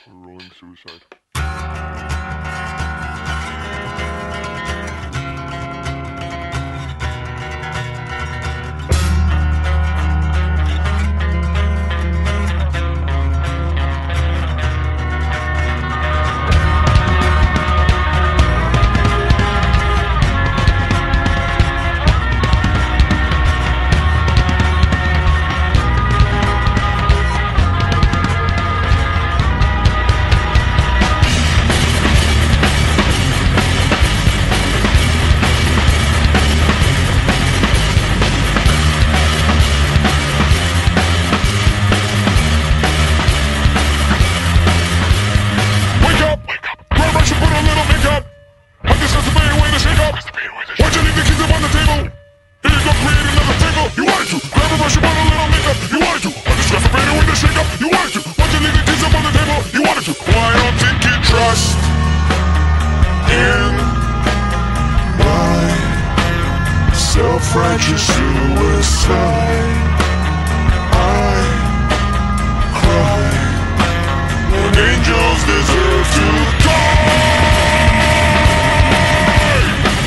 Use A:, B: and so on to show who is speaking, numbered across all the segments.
A: Rolling suicide.
B: Self-righteous suicide. I cry when angels deserve to die.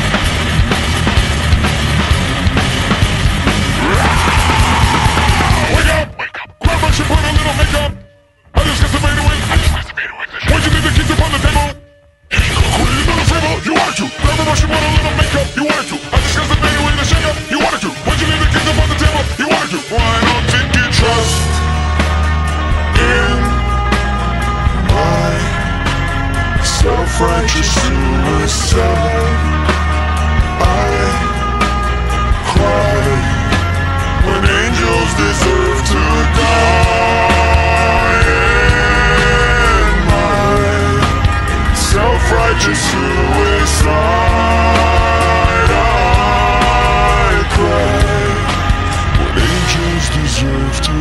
B: Wake up! Grab brush and put a little makeup. I just got to fade away. Why'd you leave the keys upon the table? Create another fable. You wanted to. Grab a brush and put a little makeup. You wanted to. I just got to fade away. You wanted to. Why'd you leave the kids up on the table? You wanted to. Why don't you trust in my self-righteous suicide? I cry when angels deserve to die. In my self-righteous suicide. Deserve to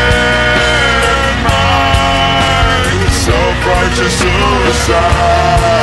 B: suicide.